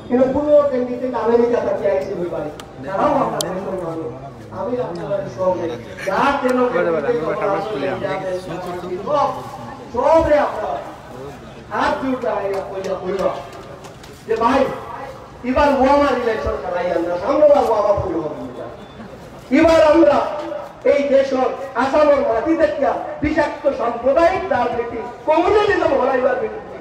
কিন্তু কোনো কেন্দ্রিতে আমেরিকা থেকে আইসি হই পারে তারাও আপনাদের সঙ্গে আমি আপনাদের সঙ্গে যা কেন সবরে আপনারা হাত জুড়ে কইয়া যে ভাই এবার ওয়ামা ইলেকশন খেলাই আমরা সামনেবার ওয়ামা ফুল হবে এবার আমরা এই দেশের আসামের মাটি দেখিয়া বিষাক্ত সাম্প্রদায়িক রাজনীতি কমিউনিজম হরাইবার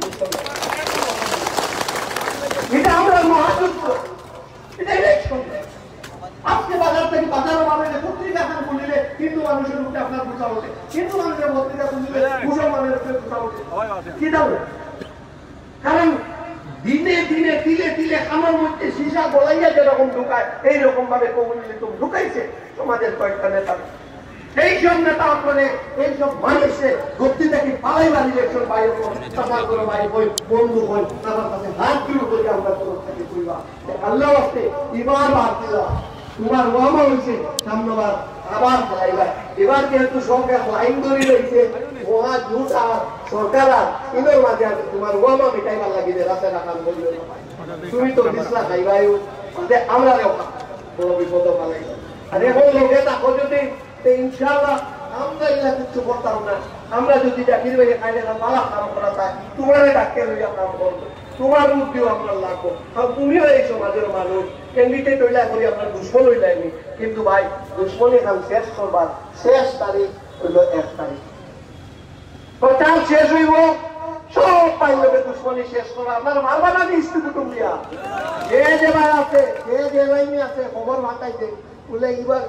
এটা আমরা মহাযুদ্ধ এটা ইলেকশন আজকে বাজার থেকে বাজারও মানুষ পত্রিকা খান খুলিলে হিন্দু মানুষের উপরে আপনার বুঝা ওঠে হিন্দু মানুষের পত্রিকা খুলিলে মুসলমানের উপরে বুঝা ওঠে কি যাবে কারণ দিনে দিনে তিলে তিলে আমার মধ্যে সীসা গলাইয়া যেরকম ঢুকায় এইরকম ভাবে কমিউনিজম ঢুকাইছে সমাজের কয়েকটা নেতা এইসব নেতা করে এইসব মানুষের গতি থেকে পালাইবার ইলেকশন বাইরে চাপা করে বাইরে বই বন্ধু হই আমার কাছে হাত তুলে করে আমরা তরফ থেকে কইবা আল্লাহ আসতে এবার বাদ দিলা তোমার ওয়ামা হয়েছে সামনেবার আবার খেলাইবা এবার যেহেতু সরকার লাইন ধরে রয়েছে মহা জুট আর সরকার আর ইনের মাঝে আছে তোমার ওয়ামা মিটাইবার লাগিয়ে রাস্তায় রাখান বলল তুমি তো বিছলা খাইবাই আমরা বড় বিপদ পালাই আর এখন লোকে তাকে যদি ইনশাআল্লাহ আমরা এগুলা কিছু করতাম না আমরা যদি জাকির ভাইয়ে খাইলে না পালা কাম করা তাই তোমার ডাক্তার হইয়া কাম করবো তোমার বুদ্ধিও আপনার লাগবো কারণ তুমিও এই সমাজের মানুষ ক্যান্ডিডেট হইলা করি আপনার দুশ্মন হইলাইনি কিন্তু ভাই দুশ্মন এখান শেষ করবার শেষ তারিখ হইল 1 তারিখ প্রচার শেষ হইব সব পাইলে দুশ্মনী শেষ করা আপনার মারবা না স্ত্রী কুটুম দিয়া যে ভাই আছে যে লাইনে আছে খবর মাথাইতে বলে এবার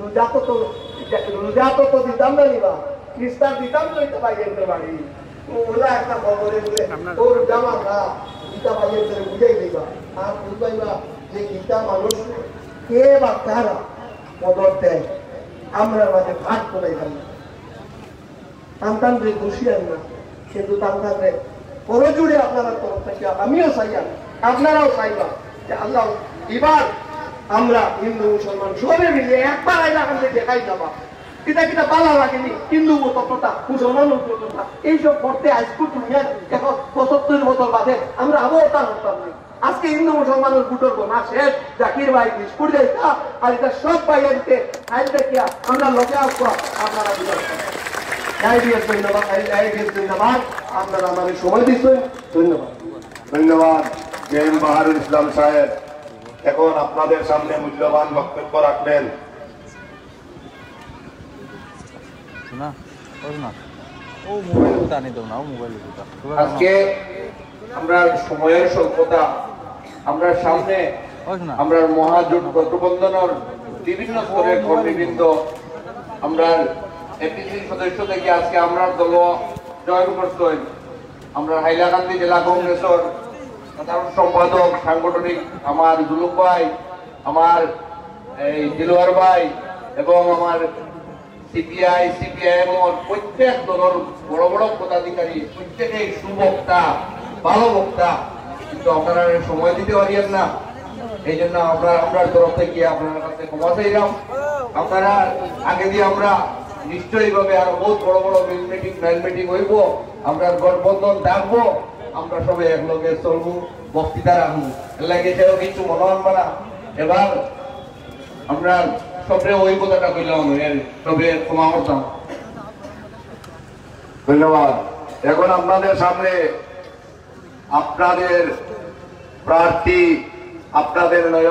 রোজা তো দিতাম না নিবা ইস্তার দিতাম তো এটা বাইরে বাড়ি ওলা একটা খবরে বলে ওর জামা খা গীতা বাইরে বুঝাই দিবা আর বুঝবাইবা যে গীতা মানুষ কে বা কারা মদত দেয় আমরা মাঝে ভাগ করে গেল সন্তানরে দোষী আন না কিন্তু সন্তানরে বড় জুড়ে আপনারা তরফ থেকে আমিও চাইয়া আপনারাও চাইবা যে আল্লাহ এবার আমরা হিন্দু মুসলমান সবে মিলে একবার আইলাখান দেখাই যাবা কিতা কিতা পালা লাগেনি হিন্দু তত্ত্বটা মুসলমান তত্ত্বটা এইসব করতে আজকে দুনিয়ার 75 বছর বাদে আমরা আবার তা হতাম না আজকে হিন্দু মুসলমানের বুটোর গোনা শেষ জাকির ভাই বিস্কুট যাইতা আর এটা সব পাইয়া দিতে আইন দেখিয়া আমরা লোকে আসবো আপনারা ধন্যবাদ আপনারা আমাদের সময় দিচ্ছেন ধন্যবাদ ধন্যবাদ জেএম বাহারুল ইসলাম সাহেব এখন আপনাদের সামনে মূল্যবান বক্তব্য রাখবেন আজকে আমরা সময়ের স্বল্পতা আমরা সামনে আমরা মহাজোট গঠবন্ধনের বিভিন্ন স্তরের কর্মীবৃন্দ আমরা এপিসি সদস্য থেকে আজকে আমরা দল জয়েন করতেন আমরা হাইলাকান্দি জেলা কংগ্রেসের সাধারণ সম্পাদক সাংগঠনিক আমার জুলুক ভাই আমার এই দিলওয়ার ভাই এবং আমার সিপিআই সিপিআইএম প্রত্যেক দলের বড় বড় পদাধিকারী প্রত্যেকেই সুবক্তা ভালো বক্তা কিন্তু আপনারা সময় দিতে পারিয়েন না এই জন্য আমরা তরফ থেকে আপনার কাছে ক্ষমা চাইলাম আপনারা আগে দিয়ে আমরা নিশ্চয়ই ভাবে আরো বহুত বড় বড় মিটিং হইব আমরা গঠবন্ধন ডাকবো আমরা সবাই একলগে চলবো বক্তৃতা রাখবো লাগে সেও কিছু মনে আনবা না এবার আমরা সবরে ওই কথাটা কইলাম সবে ক্ষমা করতাম ধন্যবাদ এখন আপনাদের সামনে আপনাদের প্রার্থী আপনাদের